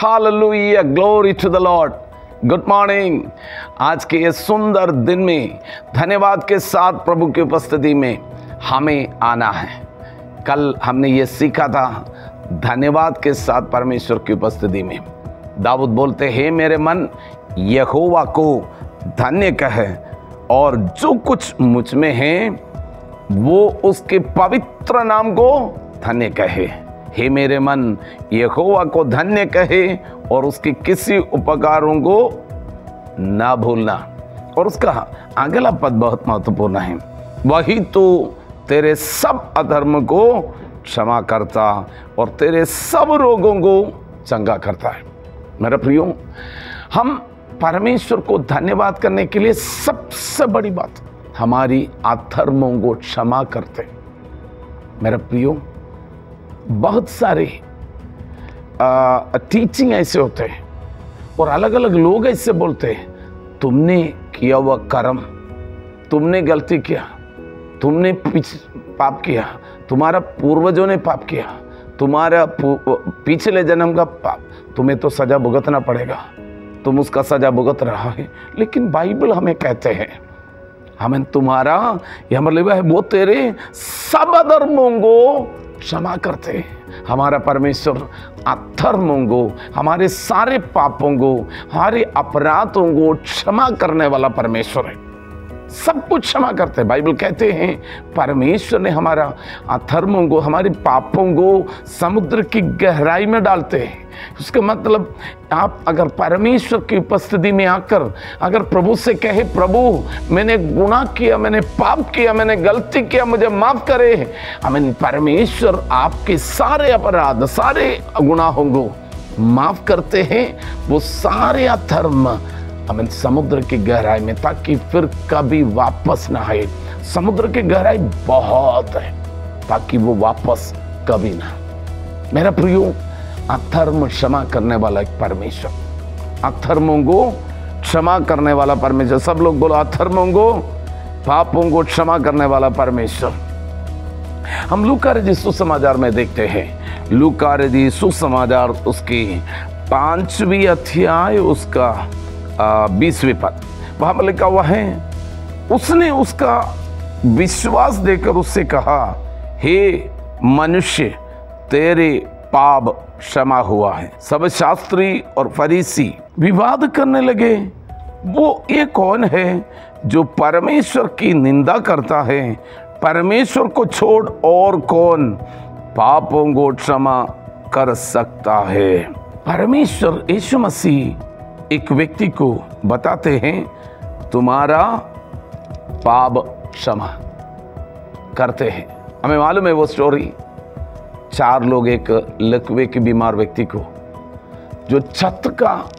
Hallelujah, glory to the lord. Good morning. आज के ये सुंदर दिन में धन्यवाद के साथ प्रभु की उपस्थिति में हमें आना है। कल हमने ये सीखा था धन्यवाद के साथ परमेश्वर की उपस्थिति में। दाऊद बोलते, हे मेरे मन यहोवा को धन्य कहे और जो कुछ मुझ में है वो उसके पवित्र नाम को धन्य कहे। हे मेरे मन यहोवा को धन्य कहे और उसके किसी उपकारों को ना भूलना। और उसका अगला पद बहुत महत्वपूर्ण है, वही तो तेरे सब अधर्म को क्षमा करता और तेरे सब रोगों को चंगा करता है। मेरा प्रियो, हम परमेश्वर को धन्यवाद करने के लिए सबसे बड़ी बात हमारी अधर्मों को क्षमा करते। मेरा प्रियो, बहुत सारे टीचिंग ऐसे होते हैं और अलग अलग लोग ऐसे बोलते हैं, तुमने किया हुआ कर्म, तुमने गलती किया, तुमने पाप किया, तुम्हारा पूर्वजों ने पाप किया, तुम्हारा पिछले जन्म का पाप, तुम्हें तो सजा भुगतना पड़ेगा, तुम उसका सजा भुगत रहा है। लेकिन बाइबल हमें कहते हैं, हमें तुम्हारा यह मतलब है वो तेरे सब अधर्मों को क्षमा करते हैं। हमारा परमेश्वर अधर्मों को, हमारे सारे पापों को, हमारे अपराधों को क्षमा करने वाला परमेश्वर है। सब कुछ क्षमा करते हैं। बाइबल कहते हैं परमेश्वर ने हमारा अधर्मों को, हमारे पापों को समुद्र की गहराई में डालते हैं। उसका मतलब आप अगर परमेश्वर की उपस्थिति में आकर अगर प्रभु से कहे, प्रभु मैंने गुनाह किया, मैंने पाप किया, मैंने गलती किया, मुझे माफ करे, हमें परमेश्वर आपके सारे अपराध, सारे गुनाहों को माफ करते हैं। वो सारे अधर्म हमें समुद्र की गहराई में, ताकि फिर कभी वापस ना आए। समुद्र की गहराई बहुत है, ताकि वो वापस कभी ना। मेरा प्रियो, अधर्म क्षमा करने वाला एक परमेश्वर, अधर्मों को क्षमा करने वाला परमेश्वर। सब लोग बोलो, अधर्मों को, पापों को क्षमा करने वाला परमेश्वर। हम लूका रचित सुसमाचार में देखते हैं, लूका रचित सुसमाचार उसकी 5वीं अध्याय उसका 20वें पद, वहां पर लिखा हुआ है, उसने उसका विश्वास देकर उससे कहा, हे मनुष्य, तेरे पाप क्षमा हुआ है। सब शास्त्री और फरीसी विवाद करने लगे, वो ये कौन है जो परमेश्वर की निंदा करता है? परमेश्वर को छोड़ और कौन पापों को क्षमा कर सकता है? परमेश्वर यीशु मसीह एक व्यक्ति को बताते हैं, तुम्हारा पाप क्षमा करते हैं। हमें मालूम है वो स्टोरी, 4 लोग एक लकवे के बीमार व्यक्ति को, जो छत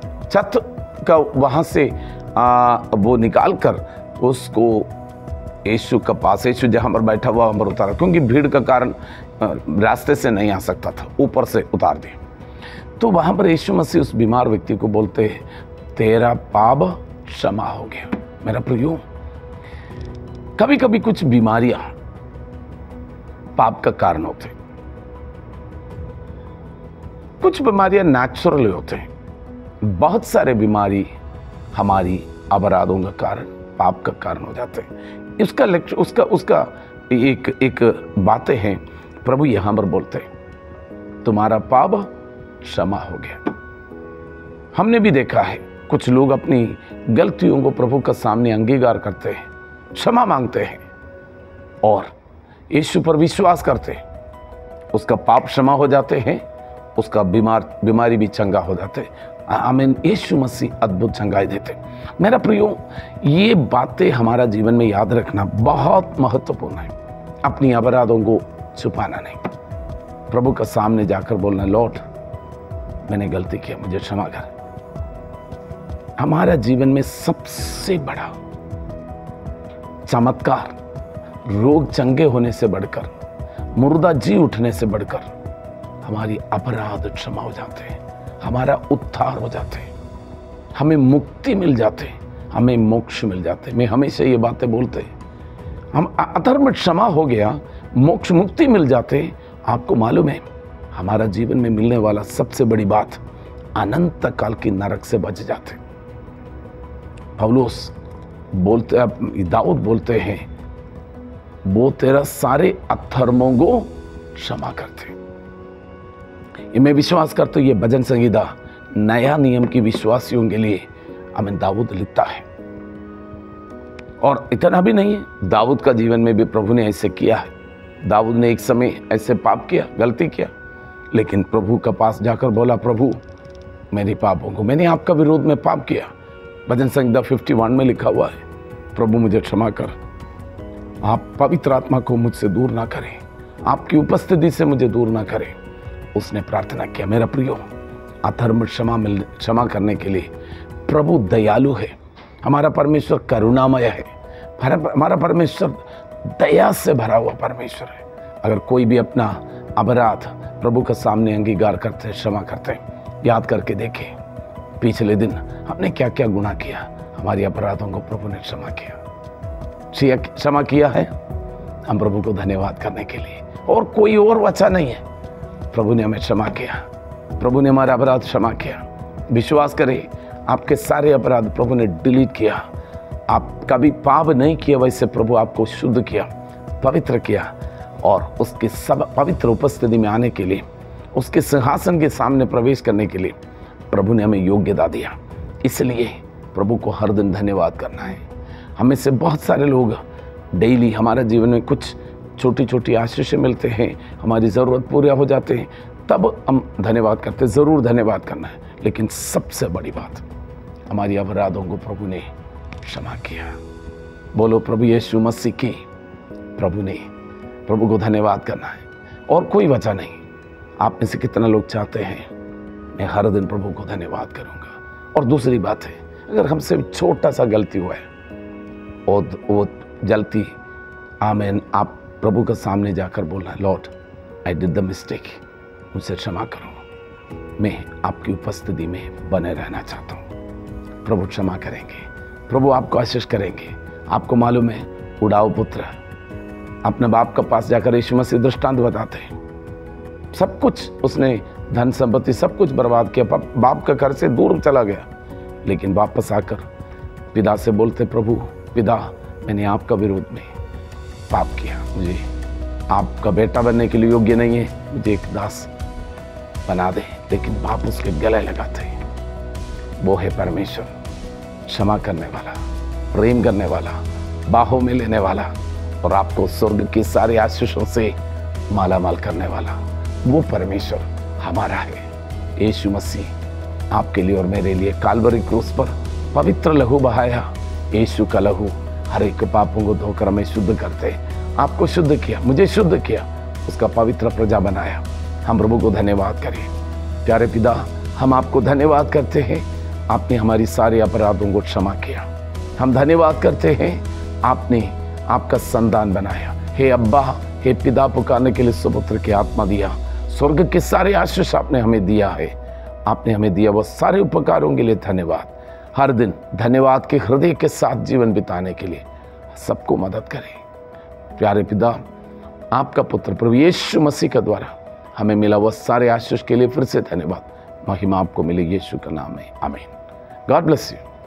का वहां से वो निकाल कर उसको यीशु का पास, यीशु जहां पर बैठा हुआ वहां पर उतारा, क्योंकि भीड़ का कारण रास्ते से नहीं आ सकता था, ऊपर से उतार दिया। तो वहां पर यीशु मसीह उस बीमार व्यक्ति को बोलते हैं, तेरा पाप क्षमा हो गया। मेरा प्रियो, कभी कभी कुछ बीमारियां पाप का कारण होते, कुछ बीमारियां नेचुरल होते हैं। बहुत सारे बीमारी हमारी अपराधों का कारण, पाप का कारण हो जाते हैं। उसका एक बातें हैं, प्रभु यहां पर बोलते हैं, तुम्हारा पाप क्षमा हो गया। हमने भी देखा है कुछ लोग अपनी गलतियों को प्रभु का सामने अंगीकार करते हैं, क्षमा मांगते हैं और यीशु पर विश्वास करते हैं, उसका पाप क्षमा हो जाते हैं, उसका बीमारी भी चंगा हो जाते हैं। आमीन। यीशु मसीह अद्भुत चंगाई देते। मेरा प्रियो, ये बातें हमारा जीवन में याद रखना बहुत महत्वपूर्ण है। अपनी अपराधों को छुपाना नहीं, प्रभु का सामने जाकर बोलना, लॉर्ड मैंने गलती किया, मुझे क्षमा कर। हमारा जीवन में सबसे बड़ा चमत्कार रोग चंगे होने से बढ़कर, मुर्दा जी उठने से बढ़कर हमारी अपराध क्षमा हो जाते हैं, हमारा उद्धार हो जाते हैं, हमें मुक्ति मिल जाते हैं, हमें मोक्ष मिल जाते हैं। मैं हमेशा ये बातें बोलते हैं, हम अधर्म क्षमा हो गया, मोक्ष मुक्ति मिल जाते। आपको मालूम है हमारा जीवन में मिलने वाला सबसे बड़ी बात अनंत काल की नरक से बच जाते। पौलुस बोलते, दाऊद बोलते हैं, वो तेरा सारे अधर्मों को क्षमा करते। ये मैं विश्वास करता हूं, ये भजन संगीता नया नियम की विश्वासियों के लिए हमें दाऊद लिखता है। और इतना भी नहीं है, दाऊद का जीवन में भी प्रभु ने ऐसे किया है। दाऊद ने एक समय ऐसे पाप किया, गलती किया, लेकिन प्रभु के पास जाकर बोला, प्रभु मेरे पापों को, मैंने आपका विरोध में पाप किया। भजन संहिता 51 में लिखा हुआ है, प्रभु मुझे क्षमा कर, आप पवित्र आत्मा को मुझसे दूर ना करें, आपकी उपस्थिति से मुझे दूर ना करें। उसने प्रार्थना किया। मेरा प्रियो, अधर्म क्षमा करने के लिए प्रभु दयालु है। हमारा परमेश्वर करुणामय है। हमारा परमेश्वर दया से भरा हुआ परमेश्वर है। अगर कोई भी अपना अपराध प्रभु के सामने अंगीकार करते, क्षमा करते, याद करके देखें पिछले दिन हमने क्या क्या गुनाह किया, हमारी अपराधों को प्रभु ने क्षमा किया है। हम प्रभु को धन्यवाद करने के लिए, और कोई और वजह नहीं है। प्रभु ने हमें क्षमा किया, प्रभु ने हमारा अपराध क्षमा किया। विश्वास करें, आपके सारे अपराध प्रभु ने डिलीट किया। आप कभी पाप नहीं किया, वैसे प्रभु आपको शुद्ध किया, पवित्र किया, और उसके सब पवित्र उपस्थिति में आने के लिए, उसके सिंहासन के सामने प्रवेश करने के लिए प्रभु ने हमें योग्यता दिया। इसलिए प्रभु को हर दिन धन्यवाद करना है। हमें से बहुत सारे लोग डेली हमारे जीवन में कुछ छोटी छोटी आशीषें मिलते हैं, हमारी ज़रूरत पूरा हो जाते हैं, तब हम धन्यवाद करते। ज़रूर धन्यवाद करना है, लेकिन सबसे बड़ी बात, हमारी अपराधों को प्रभु ने क्षमा किया। बोलो प्रभु यीशु मसीह की, प्रभु को धन्यवाद करना है, और कोई वजह नहीं। आप में से कितना लोग चाहते हैं मैं हर दिन प्रभु को धन्यवाद करूंगा। और दूसरी बात है, अगर हमसे छोटा सा गलती हुआ है, और वो गलती आमेन, आप प्रभु के सामने जाकर बोलना, lord I did the mistake, मुझसे क्षमा करो, मैं आपकी उपस्थिति में बने रहना चाहता हूँ। प्रभु क्षमा करेंगे, प्रभु आपको आशीष करेंगे। आपको मालूम है, उड़ाऊ पुत्र अपने बाप के पास जाकर यीशु मसीह दृष्टांत बताते हैं, सब कुछ उसने, धन संपत्ति सब कुछ बर्बाद किया, बाप का घर से दूर चला गया, लेकिन वापस आकर पिता से बोलते, प्रभु पिता मैंने आपका विरोध में पाप किया, मुझे आपका बेटा बनने के लिए योग्य नहीं है, मुझे एक दास बना दे। लेकिन बाप उसके गले लगाते हैं। वो है परमेश्वर, क्षमा करने वाला, प्रेम करने वाला, बाहों में लेने वाला, और आपको स्वर्ग की सारे आशीषों से मालामाल करने वाला। वो परमेश्वर हमारा है। यीशु मसीह आपके लिए और मेरे लिए काल्वरी क्रूस पर पवित्र लहू बहाया। यीशु का लहू हर एक पापों को धोकर हमें शुद्ध करते। आपको शुद्ध किया, मुझे शुद्ध किया, उसका पवित्र प्रजा बनाया। हम प्रभु को धन्यवाद करें। प्यारे पिता, हम आपको धन्यवाद करते हैं, आपने हमारी सारे अपराधों को क्षमा किया। हम धन्यवाद करते हैं, आपने आपका संतान बनाया। हे अब्बा, हे पिता पुकारने के लिए सुपुत्र की आत्मा दिया। स्वर्ग के सारे आशीष आपने हमें दिया है। आपने हमें दिया वो सारे उपकारों के लिए धन्यवाद। हर दिन धन्यवाद के हृदय के साथ जीवन बिताने के लिए सबको मदद करें। प्यारे पिता, आपका पुत्र प्रभु यीशु मसीह के द्वारा हमें मिला वो सारे आशीष के लिए फिर से धन्यवाद। महिमा आपको मिले, यीशु का नाम है, आमीन। God bless you.